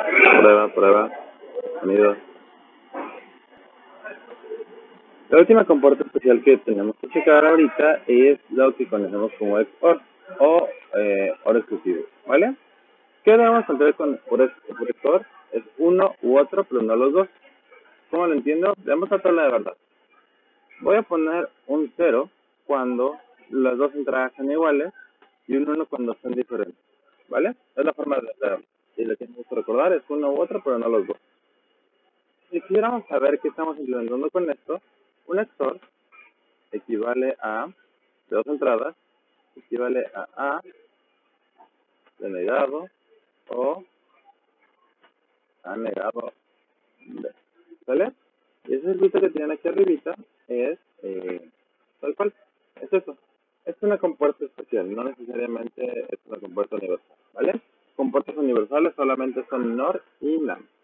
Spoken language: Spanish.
Prueba, prueba. Sonido. La última compuerta especial que tenemos que checar ahorita es lo que conocemos como XOR o OR exclusivo, ¿vale? ¿Qué debemos encontrar por XOR? Es uno u otro, pero no los dos. ¿Cómo lo entiendo? Veamos la tabla de verdad. Voy a poner un 0 cuando las dos entradas son iguales y un 1 cuando son diferentes, ¿vale? Es la forma de hacerlo. Y lo que tenemos que recordar es uno u otro, pero no los dos. Si quisiéramos saber qué estamos implementando con esto, un XOR equivale a, de dos entradas, equivale a A de negado o A negado B. ¿Vale? Y ese circuito que tienen aquí arribita es tal cual. Es eso. Es una compuerta especial, no necesariamente es una compuerta universal. ¿Vale? Compuertas universales solamente son NOR y NAND.